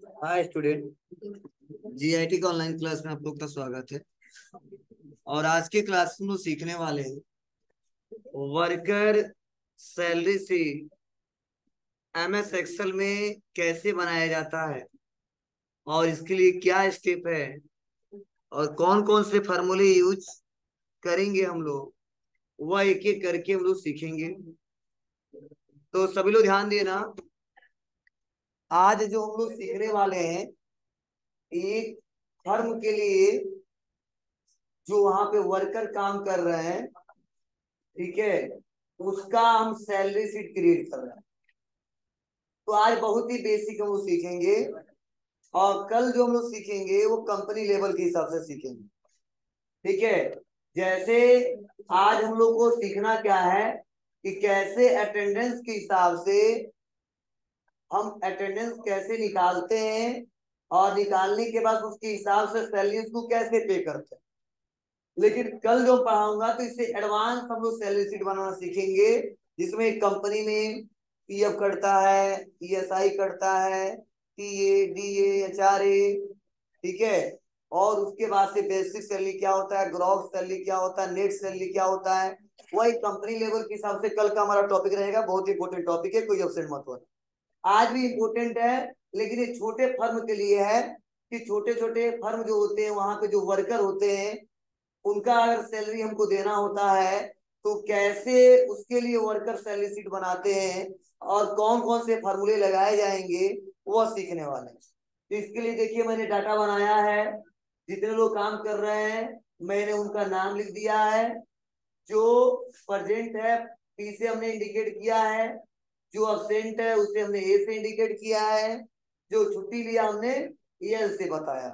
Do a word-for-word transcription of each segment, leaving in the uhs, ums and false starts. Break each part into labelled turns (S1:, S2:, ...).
S1: हाय student. GIT का online class में आप लोग का स्वागत है। और आज के क्लास में हम लोग सीखने वाले हैं worker salary sheet MS Excel में कैसे बनाया जाता है और इसके लिए क्या स्टेप है और कौन कौन से फार्मूले यूज करेंगे हम लोग, वह एक एक करके हम लोग सीखेंगे। तो सभी लोग ध्यान देना। आज जो हम लोग सीखने वाले हैं एक फर्म के लिए जो वहां पे वर्कर काम कर रहे हैं, ठीक है, उसका हम सैलरी शीट क्रिएट कर रहे हैं। तो आज बहुत ही बेसिक हम लोग सीखेंगे और कल जो हम लोग सीखेंगे वो कंपनी लेवल के हिसाब से सीखेंगे। ठीक है। जैसे आज हम लोग को सीखना क्या है कि कैसे अटेंडेंस के हिसाब से हम अटेंडेंस कैसे निकालते हैं और निकालने के बाद उसके हिसाब से सैलरी को कैसे पे करते हैं। लेकिन कल जो पढ़ाऊंगा तो इससे एडवांस हम लोग सैलरी शीट बनाना सीखेंगे, जिसमें एक कंपनी में पीएफ कटता है, ईएसआई कटता है, टीए, डीए, एचआरए, ठीक है। और उसके बाद से बेसिक सैलरी क्या होता है, ग्रॉस सैलरी क्या होता है, नेट सैलरी क्या होता है, वही कंपनी लेवल के हिसाब से कल का हमारा टॉपिक रहेगा। बहुत ही इंपॉर्टेंट टॉपिक है, कोई ऑप्शन मत हो। आज भी इंपॉर्टेंट है, लेकिन ये छोटे फर्म के लिए है कि छोटे छोटे फर्म जो होते हैं वहां पे जो वर्कर होते हैं उनका अगर सैलरी हमको देना होता है तो कैसे उसके लिए वर्कर सैलरी शीट बनाते हैं और कौन कौन से फार्मूले लगाए जाएंगे वह सीखने वाले हैं। तो इसके लिए देखिए मैंने डाटा बनाया है, जितने लोग काम कर रहे हैं मैंने उनका नाम लिख दिया है। जो प्रेजेंट है पी से हमने इंडिकेट किया है, जो अब्सेंट है उसे हमने ए से इंडिकेट किया है, जो छुट्टी लिया हमने एल से बताया।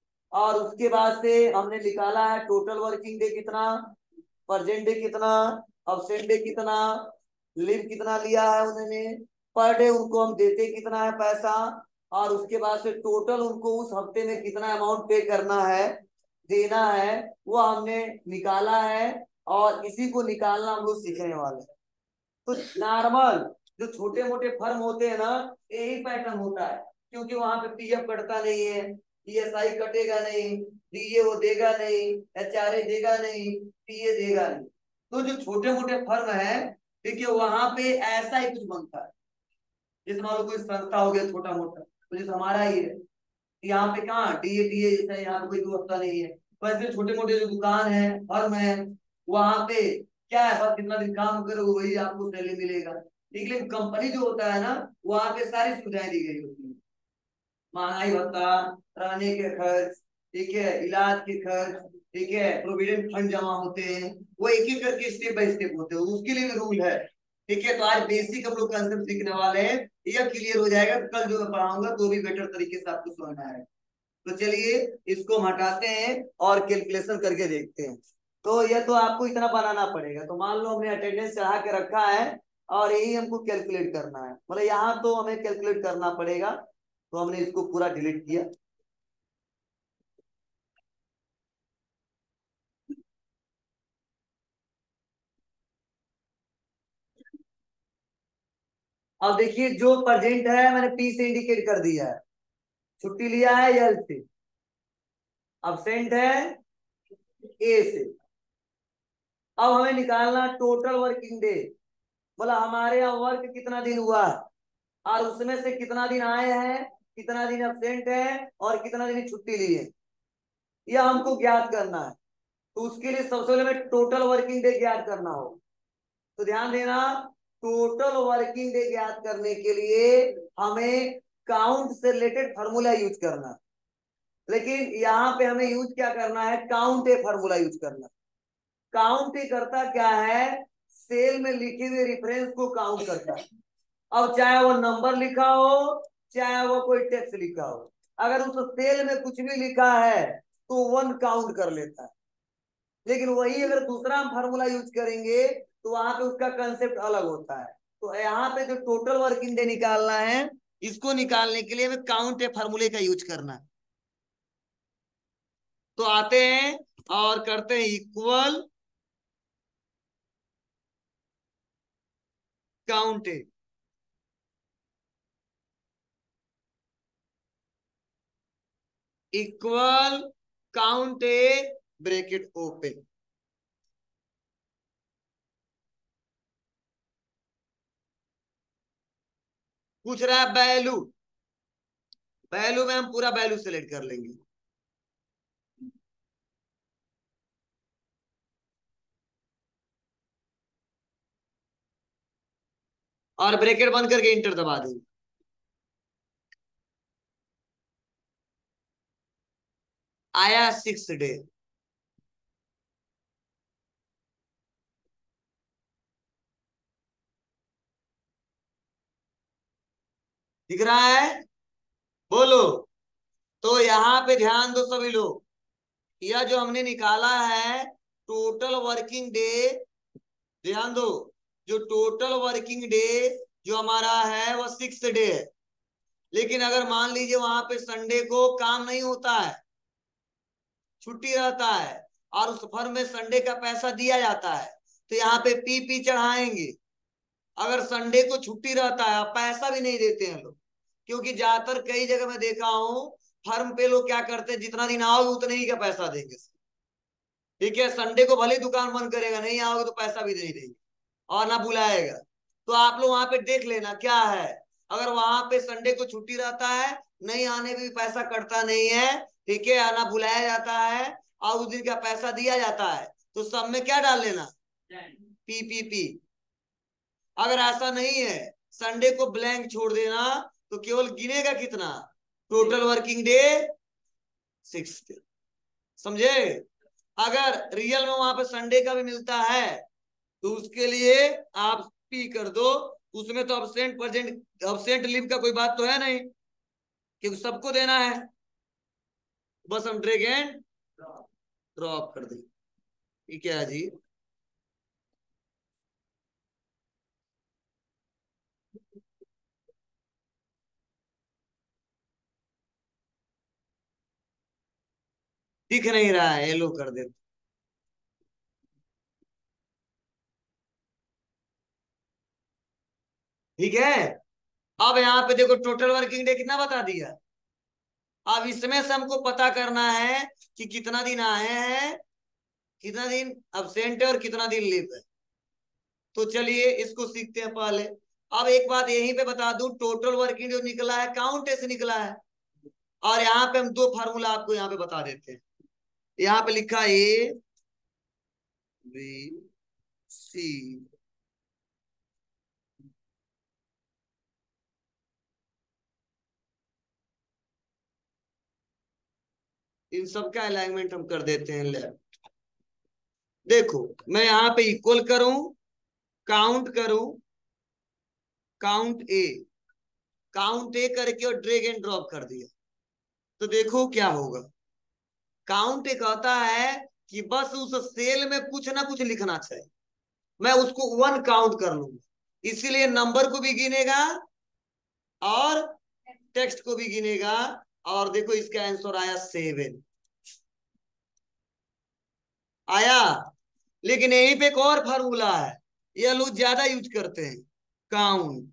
S1: और उसके बाद से हमने निकाला है टोटल वर्किंग डे कितना, प्रेजेंट डे कितना, अब्सेंट डे कितना, लीव कितना लिया है उन्होंने, पर डे उनको हम देते कितना है पैसा, और उसके बाद से टोटल उनको उस हफ्ते में कितना अमाउंट पे करना है, देना है, वो हमने निकाला है। और इसी को निकालना हम लोग सीखने वाले हैं। तो नॉर्मल जो छोटे मोटे फर्म होते हैं ना, यही पैटर्न होता है, क्योंकि वहां पे पीएफ कटता नहीं है, ईएसआई कटेगा नहीं, डीए वो देगा नहीं, एचआरए देगा नहीं, पीए देगा नहीं। तो जो छोटे मोटे फर्म है, देखिए वहां पे ऐसा ही कुछ बनता है। जैसे मान लो कोई संस्था हो गया छोटा मोटा, तो जैसे हमारा ही है, यहाँ पे कहाँ डीए टीए जैसा यहाँ पे कोई व्यवस्था नहीं है। वैसे छोटे मोटे जो दुकान है, फर्म है, वहां पे क्या है, बस कितना दिन काम करो वही आपको सैलरी मिलेगा। लेकिन कंपनी जो होता है ना, वहां पे सारी सुविधाएं दी गई होती है, महंगाई भत्ता, रहने के खर्च, ठीक है, इलाज के खर्च, ठीक है, प्रोविडेंट फंड जमा होते हैं, वो एक एक करके स्टेप बाय स्टेप होते हैं, उसके लिए भी रूल है। ठीक है। तो आज बेसिक हम लोग कंसेप्ट सीखने वाले हैं, यह क्लियर हो जाएगा तो कल जो मैं पढ़ाऊंगा तो भी बेटर तरीके से आपको समझ में आएगा। तो चलिए इसको हम हटाते हैं और कैलकुलेशन करके देखते हैं। तो यह तो आपको इतना बनाना पड़ेगा। तो मान लो हमने अटेंडेंस चढ़ा के रखा है और यही हमको कैलकुलेट करना है, मतलब यहाँ तो हमें कैलकुलेट करना पड़ेगा। तो हमने इसको पूरा डिलीट किया। अब देखिए जो प्रेजेंट है मैंने पी से इंडिकेट कर दिया है, छुट्टी लिया है एल से, अब्सेंट है ए से। अब हमें निकालना टोटल वर्किंग डे, मतलब हमारे यहाँ वर्क कितना दिन हुआ है और उसमें से कितना दिन आए हैं, कितना दिन अब्सेंट है और कितना दिन छुट्टी ली है, यह हमको ज्ञात करना है। तो उसके लिए सबसे पहले हमें टोटल वर्किंग डे ज्ञात करना हो। तो ध्यान देना, टोटल वर्किंग डे ज्ञात करने के लिए हमें काउंट से रिलेटेड फार्मूला यूज करना है। लेकिन यहाँ पे हमें यूज क्या करना है, काउंट ए फार्मूला यूज करना है। काउंट ए करता क्या है, सेल में लिखे हुए रेफरेंस को काउंट करता है। अब चाहे वो नंबर लिखा हो, चाहे वो कोई टेक्स्ट लिखा हो, अगर उस सेल में कुछ भी लिखा है तो वन काउंट कर लेता है। लेकिन वही अगर दूसरा हम फार्मूला यूज करेंगे तो वहां पे उसका कंसेप्ट अलग होता है। तो यहाँ पे जो टोटल वर्किंग डे निकालना है, इसको निकालने के लिए हमें काउंट ए फार्मूले का यूज करना है। तो आते हैं और करते हैं equal count A. Equal count A bracket open. पूछ रहा है वैल्यू, वैल्यू में हम पूरा वैल्यू सेलेक्ट कर लेंगे। और ब्रैकेट बंद करके इंटर दबा देंगे। आया सिक्स डे। दिख रहा है? बोलो। तो यहां पे ध्यान दो सभी लोग, यह जो हमने निकाला है टोटल वर्किंग डे, ध्यान दो, जो टोटल वर्किंग डे जो हमारा है वह सिक्स डे है। लेकिन अगर मान लीजिए वहां पे संडे को काम नहीं होता है, छुट्टी रहता है, और उस फर्म में संडे का पैसा दिया जाता है, तो यहाँ पे पी पी चढ़ाएंगे। अगर संडे को छुट्टी रहता है, पैसा भी नहीं देते हैं लोग, क्योंकि ज्यादातर कई जगह मैं देखा हूं फर्म पे लोग क्या करते हैं, जितना दिन आओगे उतने ही का पैसा देंगे। ठीक है, संडे को भले दुकान बंद करेगा, नहीं आओगे तो पैसा भी नहीं देंगे और ना बुलाएगा। तो आप लोग वहां पे देख लेना क्या है, अगर वहां पे संडे को छुट्टी रहता है, नहीं आने में भी पैसा कटता नहीं है, ठीक है, आना बुलाया जाता है और उस दिन का पैसा दिया जाता है, तो सब में क्या डाल लेना, पी पी पी। अगर ऐसा नहीं है, संडे को ब्लैंक छोड़ देना, तो केवल गिनेगा कितना, total working day six day. समझे? अगर रियल में वहां पे संडे का भी मिलता है, तो उसके लिए आप पी कर दो। उसमें तो अब्सेंट प्रेजेंट अब्सेंट लीव का कोई बात तो है नहीं, क्योंकि सबको देना है। बस हम ड्रैग एंड ड्रॉप कर दें। ठीक है जी। दिख नहीं रहा है, येलो कर दे। ठीक है, अब यहाँ पे देखो टोटल वर्किंग डे कितना बता दिया। अब इसमें से हमको पता करना है कि कितना दिन आए हैं, कितना दिन अब्सेंट है और कितना दिन लीव है। तो चलिए इसको सीखते हैं पहले। अब एक बात यहीं पे बता दूं, टोटल वर्किंग जो निकला है काउंट से निकला है। और यहाँ पे हम दो फार्मूला आपको यहाँ पे बता देते हैं। यहाँ पे लिखा ए बी सी, इन सब का अलाइनमेंट हम कर देते हैं लेफ्ट। देखो मैं यहाँ पे इक्वल करूं, काउंट करूं, काउंट ए, काउंट ए करके और ड्रैग एंड ड्रॉप कर दिया, तो देखो क्या होगा। काउंट ए कहता है कि बस उस सेल में कुछ ना कुछ लिखना चाहिए, मैं उसको वन काउंट कर लूंगा, इसीलिए नंबर को भी गिनेगा और टेक्स्ट को भी गिनेगा। और देखो इसका आंसर आया सेवन, आया। लेकिन यहीं पे एक और फार्मूला है, यह लोग ज्यादा यूज करते हैं, काउंट।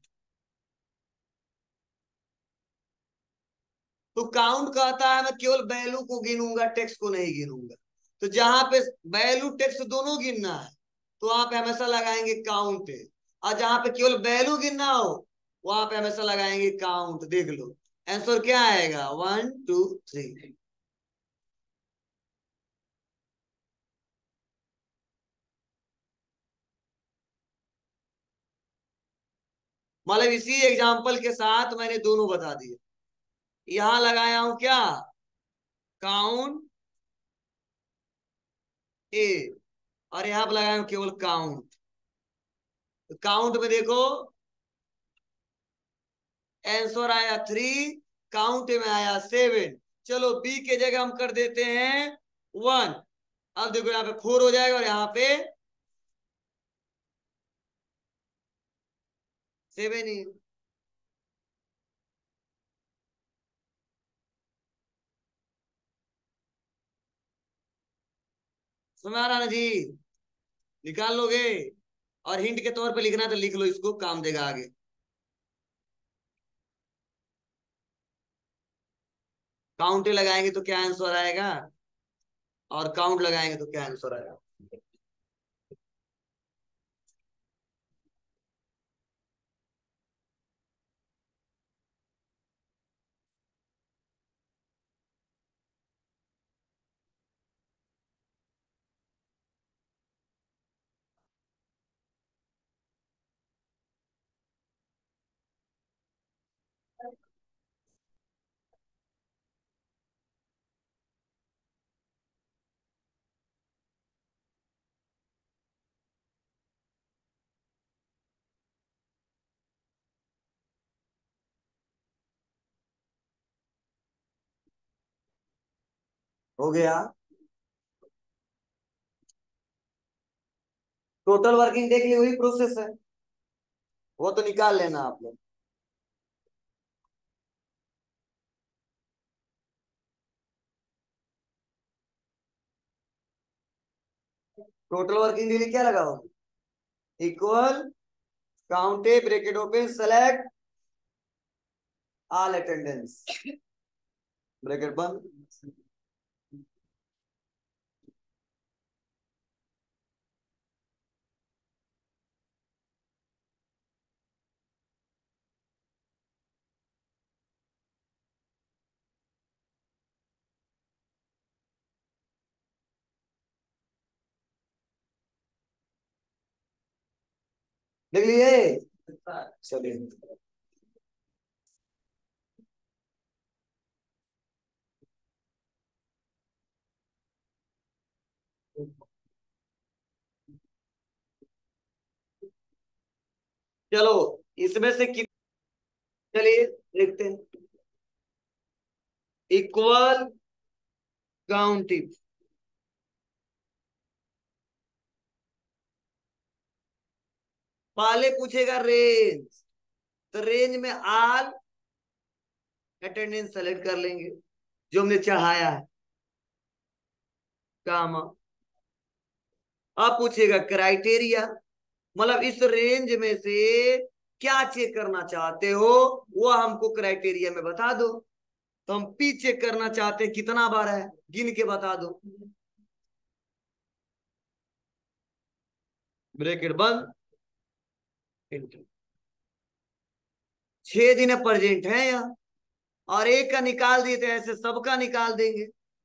S1: तो काउंट कहता है मैं केवल वैल्यू को गिनूंगा, टेक्स्ट को नहीं गिनूंगा। तो जहां पे वैल्यू टेक्स्ट दोनों गिनना है, तो वहां पे हमेशा लगाएंगे काउंट। और जहां पे केवल वैल्यू गिनना हो, वहां पे हमेशा लगाएंगे काउंट। देख लो आंसर क्या आएगा, वन टू थ्री। मतलब इसी एग्जांपल के साथ मैंने दोनों बता दिए। यहां लगाया हूं क्या, काउंट ए, और यहां पर लगाया हूं केवल काउंट। तो काउंट में देखो आंसर आया थ्री, काउंट में आया सेवन। चलो बी के जगह हम कर देते हैं वन। अब देखो यहाँ पे फोर हो जाएगा और यहाँ पे सेवन ही। समझ आ रहा ना जी? निकाल लोगे? और हिंट के तौर पे लिखना है तो लिख लो, इसको काम देगा आगे। काउंटे लगाएंगे तो क्या आंसर आएगा, और काउंट लगाएंगे तो क्या आंसर आएगा। हो गया। टोटल वर्किंग डे के लिए वही प्रोसेस है, वो तो निकाल लेना आप लोग। टोटल वर्किंग डे क्या लगाओगे, equal counta bracket open select all attendance bracket बंद। देख लिए, चलिए। चलो इसमें से कि, चलिए देखते हैं। इक्वल काउंटिंग, पहले पूछेगा रेंज, तो रेंज में आल अटेंडेंस सेलेक्ट कर लेंगे जो हमने चढ़ाया है, काम। अब पूछेगा क्राइटेरिया, मतलब इस रेंज में से क्या चेक करना चाहते हो वो हमको क्राइटेरिया में बता दो। तो हम पी चेक करना चाहते हैं, कितना बार है गिन के बता दो, ब्रैकेट बंद, एंटर। छह दिन प्रेजेंट है यहाँ, और एक का निकाल दिए थे, ऐसे सबका निकाल देंगे।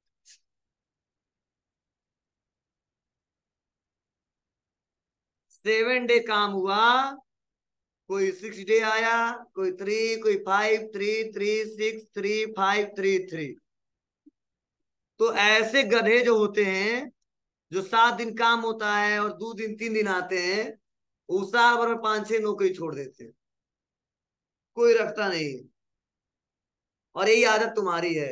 S1: सेवन डे काम हुआ, कोई सिक्स डे आया, कोई थ्री, कोई five, three three six three five three three. तो ऐसे गधे जो होते हैं, जो सात दिन काम होता है और दो दिन तीन दिन आते हैं, वो साल भर में पांच छह नौकरी छोड़ देते हैं, कोई रखता नहीं है। और यही आदत तुम्हारी है,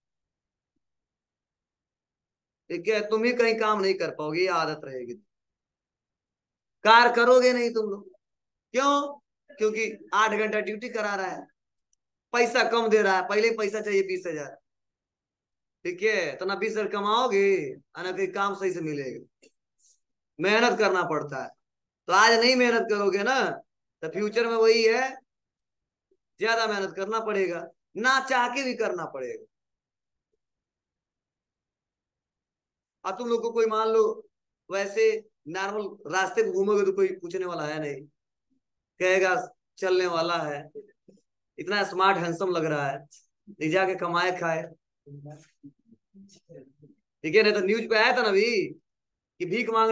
S1: ठीक है, तुम ही कहीं काम नहीं कर पाओगे, ये आदत रहेगी, कार करोगे नहीं तुम लोग। क्यों? क्योंकि आठ घंटा ड्यूटी करा रहा है, पैसा कम दे रहा है, पहले पैसा चाहिए बीस हजार, ठीक है, तो ना बीस हजार कमाओगे ना कहीं काम सही से मिलेगा, मेहनत करना पड़ता है। तो आज नहीं मेहनत करोगे ना, तो फ्यूचर में वही है, ज्यादा मेहनत करना पड़ेगा, ना चाह के भी करना पड़ेगा। अब तुम लोग को कोई मान लो वैसे नॉर्मल रास्ते में घूमोगे तो कोई पूछने वाला है नहीं, कहेगा चलने वाला है, इतना स्मार्ट हैंडसम लग रहा है, ले जाके कमाए खाए, ठीक है। नहीं तो न्यूज पे आया था ना अभी कि भीख मांग